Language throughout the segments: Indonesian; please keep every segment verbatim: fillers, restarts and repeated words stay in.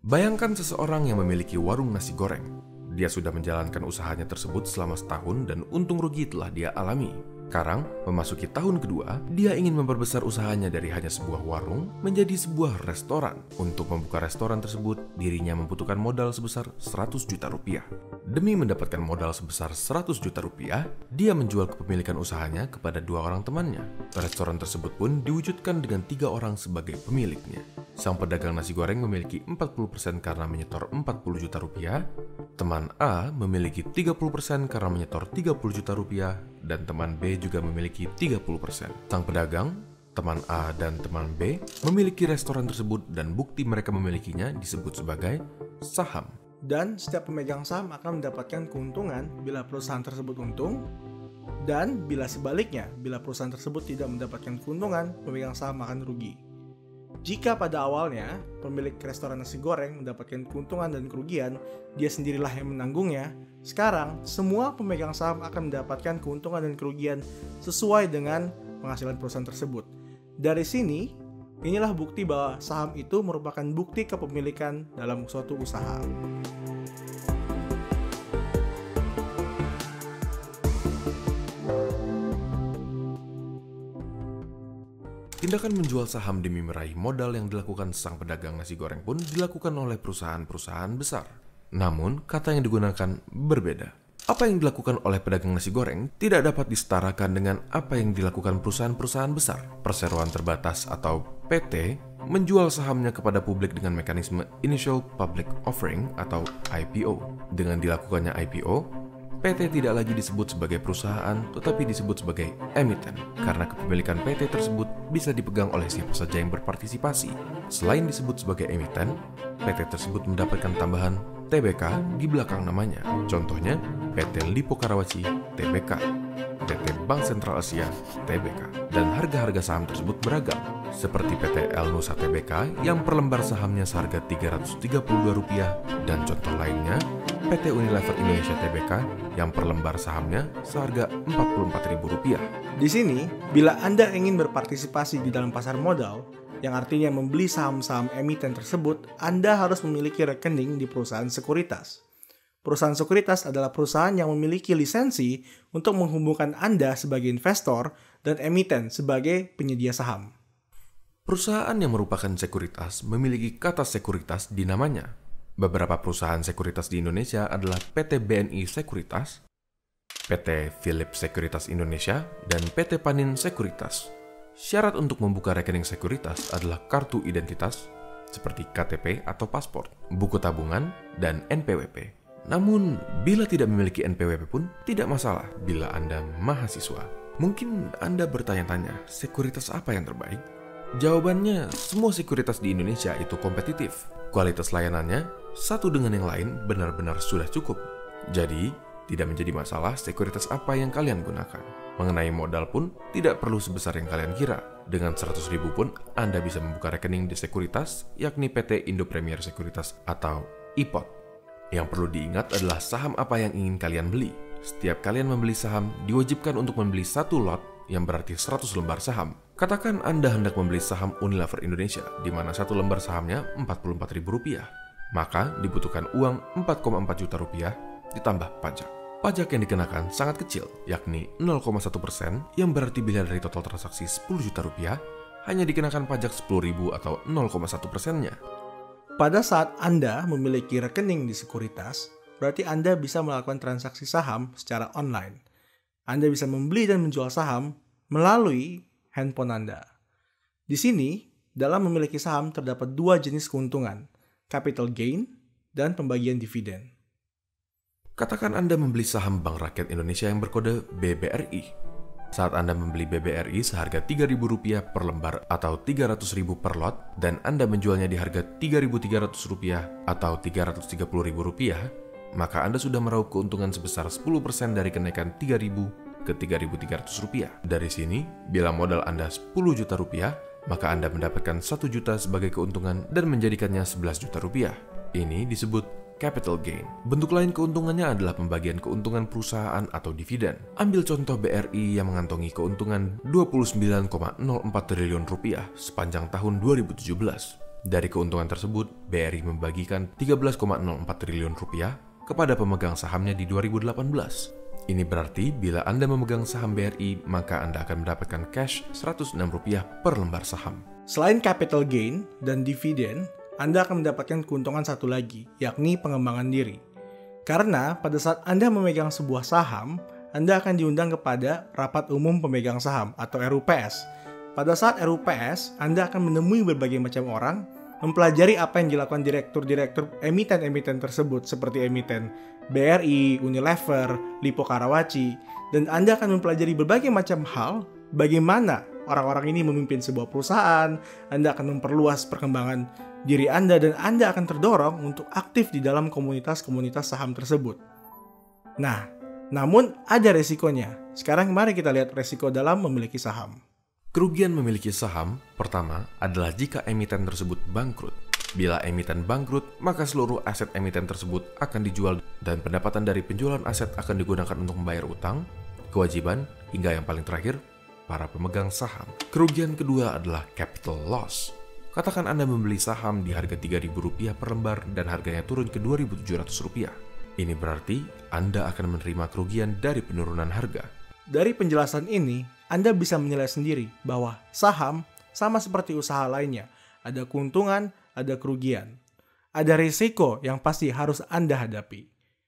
Bayangkan seseorang yang memiliki warung nasi goreng. Dia sudah menjalankan usahanya tersebut selama setahun dan untung rugi telah dia alami. Sekarang, memasuki tahun kedua, dia ingin memperbesar usahanya dari hanya sebuah warung menjadi sebuah restoran. Untuk membuka restoran tersebut, dirinya membutuhkan modal sebesar seratus juta rupiah. Demi mendapatkan modal sebesar seratus juta rupiah, dia menjual kepemilikan usahanya kepada dua orang temannya. Restoran tersebut pun diwujudkan dengan tiga orang sebagai pemiliknya. Sang pedagang nasi goreng memiliki empat puluh persen karena menyetor empat puluh juta rupiah, teman A memiliki tiga puluh persen karena menyetor tiga puluh juta rupiah, dan teman B juga memiliki tiga puluh persen. Sang pedagang, teman A, dan teman B memiliki restoran tersebut dan bukti mereka memilikinya disebut sebagai saham. Dan setiap pemegang saham akan mendapatkan keuntungan bila perusahaan tersebut untung, dan bila sebaliknya, bila perusahaan tersebut tidak mendapatkan keuntungan, pemegang saham akan rugi. Jika pada awalnya pemilik restoran nasi goreng mendapatkan keuntungan dan kerugian, dia sendirilah yang menanggungnya, sekarang semua pemegang saham akan mendapatkan keuntungan dan kerugian sesuai dengan penghasilan perusahaan tersebut. Dari sini, inilah bukti bahwa saham itu merupakan bukti kepemilikan dalam suatu usaha. Tindakan menjual saham demi meraih modal yang dilakukan sang pedagang nasi goreng pun dilakukan oleh perusahaan-perusahaan besar. Namun, kata yang digunakan berbeda. Apa yang dilakukan oleh pedagang nasi goreng tidak dapat disetarakan dengan apa yang dilakukan perusahaan-perusahaan besar. Perseroan terbatas atau P T menjual sahamnya kepada publik dengan mekanisme Initial Public Offering atau I P O. Dengan dilakukannya I P O, P T tidak lagi disebut sebagai perusahaan, tetapi disebut sebagai emiten, karena kepemilikan P T tersebut bisa dipegang oleh siapa saja yang berpartisipasi. Selain disebut sebagai emiten, P T tersebut mendapatkan tambahan T B K di belakang namanya. Contohnya, P T Lippo Karawaci T B K, P T Bank Sentral Asia T B K, dan harga-harga saham tersebut beragam, seperti P T El Nusa T B K yang per lembar sahamnya seharga tiga ratus tiga puluh dua rupiah, dan contoh lainnya P T Unilever Indonesia T B K yang per lembar sahamnya seharga empat puluh empat ribu rupiah. Di sini, bila Anda ingin berpartisipasi di dalam pasar modal, yang artinya membeli saham-saham emiten tersebut, Anda harus memiliki rekening di perusahaan sekuritas. Perusahaan sekuritas adalah perusahaan yang memiliki lisensi untuk menghubungkan Anda sebagai investor dan emiten sebagai penyedia saham. Perusahaan yang merupakan sekuritas memiliki kata sekuritas di namanya. Beberapa perusahaan sekuritas di Indonesia adalah P T B N I Sekuritas, P T Philips Sekuritas Indonesia, dan P T Panin Sekuritas. Syarat untuk membuka rekening sekuritas adalah kartu identitas, seperti K T P atau paspor, buku tabungan, dan N P W P. Namun, bila tidak memiliki N P W P pun tidak masalah bila Anda mahasiswa. Mungkin Anda bertanya-tanya, sekuritas apa yang terbaik? Jawabannya, semua sekuritas di Indonesia itu kompetitif. Kualitas layanannya, satu dengan yang lain benar-benar sudah cukup. Jadi, tidak menjadi masalah sekuritas apa yang kalian gunakan. Mengenai modal pun, tidak perlu sebesar yang kalian kira. Dengan seratus ribu pun, Anda bisa membuka rekening di sekuritas, yakni P T Indo Premier Sekuritas atau I P O T. Yang perlu diingat adalah saham apa yang ingin kalian beli. Setiap kalian membeli saham, diwajibkan untuk membeli satu lot, yang berarti seratus lembar saham. Katakan Anda hendak membeli saham Unilever Indonesia, di mana satu lembar sahamnya empat puluh empat ribu rupiah. Maka dibutuhkan uang empat koma empat juta rupiah ditambah pajak. Pajak yang dikenakan sangat kecil, yakni nol koma satu persen, yang berarti bila dari total transaksi sepuluh juta rupiah, hanya dikenakan pajak sepuluh ribu atau nol koma satu persennya. Pada saat Anda memiliki rekening di sekuritas, berarti Anda bisa melakukan transaksi saham secara online. Anda bisa membeli dan menjual saham melalui handphone Anda. Di sini, dalam memiliki saham terdapat dua jenis keuntungan, capital gain dan pembagian dividen. Katakan Anda membeli saham Bank Rakyat Indonesia yang berkode B B R I. Saat Anda membeli B B R I seharga tiga ribu rupiah per lembar atau tiga ratus ribu per lot, dan Anda menjualnya di harga tiga ribu tiga ratus rupiah atau tiga ratus tiga puluh ribu rupiah, maka Anda sudah meraup keuntungan sebesar sepuluh persen dari kenaikan tiga ribu ke tiga ribu tiga ratus rupiah. Dari sini, bila modal Anda sepuluh juta rupiah, maka Anda mendapatkan satu juta sebagai keuntungan dan menjadikannya sebelas juta rupiah. Ini disebut capital gain. Bentuk lain keuntungannya adalah pembagian keuntungan perusahaan atau dividen. Ambil contoh B R I yang mengantongi keuntungan dua puluh sembilan koma nol empat triliun rupiah sepanjang tahun dua ribu tujuh belas. Dari keuntungan tersebut, B R I membagikan tiga belas koma nol empat triliun rupiah kepada pemegang sahamnya di dua ribu delapan belas. Ini berarti bila Anda memegang saham B R I, maka Anda akan mendapatkan cash seratus enam rupiah per lembar saham. Selain capital gain dan dividen, Anda akan mendapatkan keuntungan satu lagi, yakni pengembangan diri. Karena pada saat Anda memegang sebuah saham, Anda akan diundang kepada Rapat Umum Pemegang Saham atau R U P S. Pada saat R U P S, Anda akan menemui berbagai macam orang, mempelajari apa yang dilakukan direktur-direktur emiten-emiten tersebut seperti emiten B R I, Unilever, Lippo Karawaci, dan Anda akan mempelajari berbagai macam hal bagaimana orang-orang ini memimpin sebuah perusahaan. Anda akan memperluas perkembangan diri Anda dan Anda akan terdorong untuk aktif di dalam komunitas-komunitas saham tersebut. Nah, namun ada resikonya. Sekarang mari kita lihat resiko dalam memiliki saham. Kerugian memiliki saham, pertama, adalah jika emiten tersebut bangkrut. Bila emiten bangkrut, maka seluruh aset emiten tersebut akan dijual dan pendapatan dari penjualan aset akan digunakan untuk membayar utang, kewajiban, hingga yang paling terakhir, para pemegang saham. Kerugian kedua adalah capital loss. Katakan Anda membeli saham di harga tiga ribu rupiah per lembar dan harganya turun ke dua ribu tujuh ratus rupiah. Ini berarti Anda akan menerima kerugian dari penurunan harga. Dari penjelasan ini, Anda bisa menilai sendiri bahwa saham sama seperti usaha lainnya. Ada keuntungan, ada kerugian. Ada risiko yang pasti harus Anda hadapi.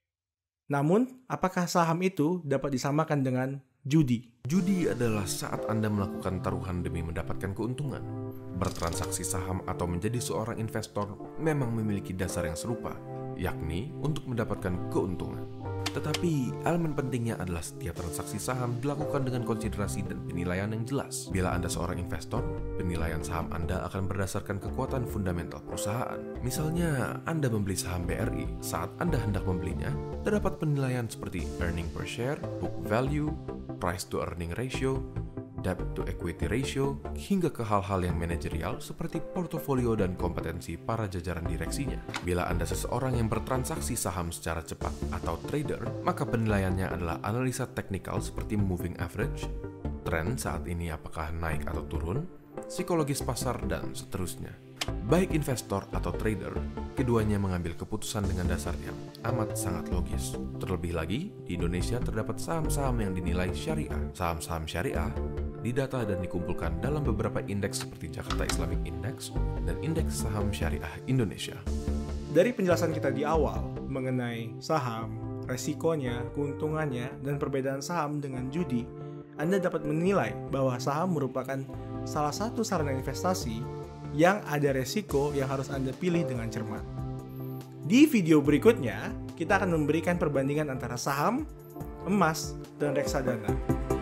Namun, apakah saham itu dapat disamakan dengan judi? Judi adalah saat Anda melakukan taruhan demi mendapatkan keuntungan. Bertransaksi saham atau menjadi seorang investor memang memiliki dasar yang serupa, yakni untuk mendapatkan keuntungan. Tetapi, elemen pentingnya adalah setiap transaksi saham dilakukan dengan konsiderasi dan penilaian yang jelas. Bila Anda seorang investor, penilaian saham Anda akan berdasarkan kekuatan fundamental perusahaan. Misalnya, Anda membeli saham B R I. Saat Anda hendak membelinya, terdapat penilaian seperti earning per share, book value, price to earning ratio, debt to equity ratio, hingga ke hal-hal yang manajerial seperti portofolio dan kompetensi para jajaran direksinya. Bila Anda seseorang yang bertransaksi saham secara cepat atau trader, maka penilaiannya adalah analisa teknikal seperti moving average, tren saat ini apakah naik atau turun, psikologis pasar, dan seterusnya. Baik investor atau trader, keduanya mengambil keputusan dengan dasar yang amat sangat logis. Terlebih lagi, di Indonesia terdapat saham-saham yang dinilai syariah. Saham-saham syariah didata dan dikumpulkan dalam beberapa indeks seperti Jakarta Islamic Index dan Indeks Saham Syariah Indonesia. Dari penjelasan kita di awal mengenai saham, resikonya, keuntungannya, dan perbedaan saham dengan judi, Anda dapat menilai bahwa saham merupakan salah satu sarana investasi yang ada resiko yang harus Anda pilih dengan cermat. Di video berikutnya, kita akan memberikan perbandingan antara saham, emas, dan reksadana.